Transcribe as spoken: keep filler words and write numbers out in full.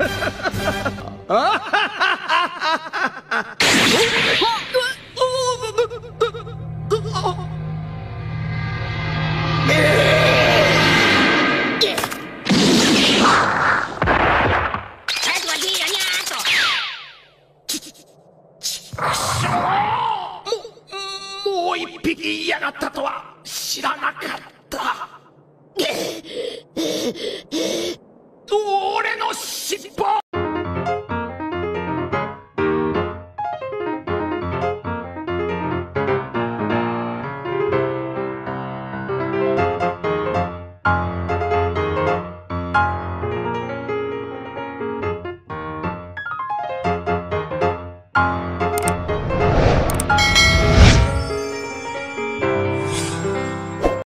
もう一匹いやがったとは知らなかった。俺の尻尾。